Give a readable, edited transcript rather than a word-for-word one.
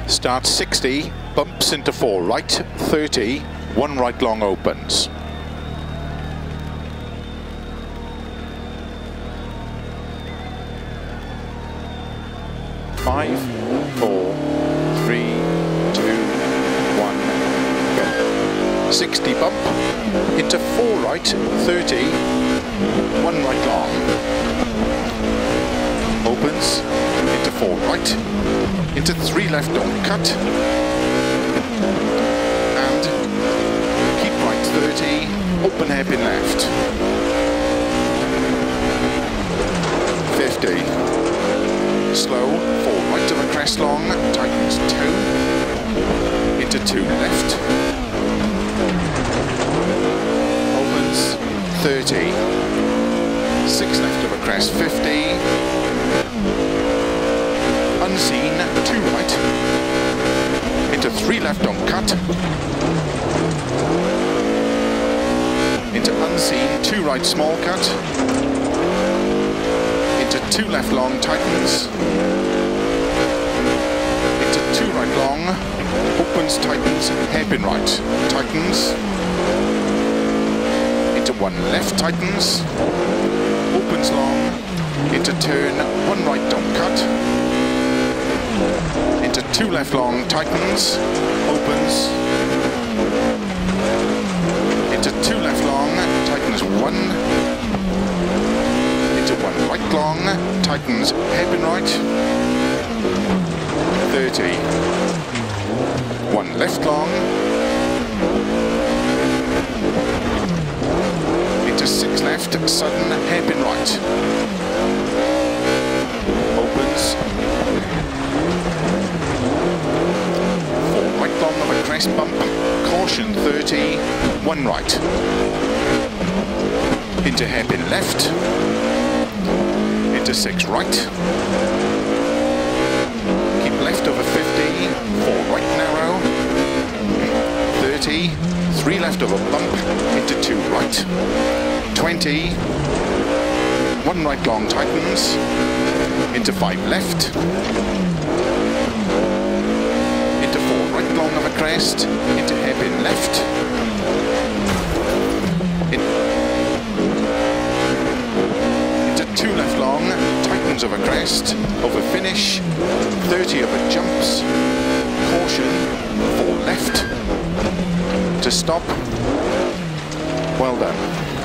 Start 60, bumps into 4 right, 30, 1 right long opens. Five, 4, 3, 2, 1, go. 60 bump, into 4 right, 30, 1 right long. Opens, into 4 right, into 3 left don't cut, and keep right 30, open hairpin left. 50. Slow, 4 right of a crest long, tightens 2, into 2 left, opens 30, 6 left of a crest 50, unseen 2 right, into 3 left don't cut, into unseen 2 right small cut, into 2 left long tightens, into 2 right long, opens tightens, hairpin right, tightens, into 1 left tightens, opens long, into turn, 1 right don't cut, into 2 left long tightens, opens, into 2 left long, tightens 1, into 1 right long, tightens hairpin right, 30, 1 left long, into 6 left, sudden hairpin right, opens, 4 right long of a crest bump, caution 30, 1 right, into hairpin left, into 6 right, keep left over 50, 4 right narrow, 30, 3 left over bump, into 2 right, 20, 1 right long tightens, into 5 left, into 4 right long of a crest, into hairpin left, into 2 left long, tightens of a crest, over finish, 30 over jumps, caution, 4 left, to stop, well done.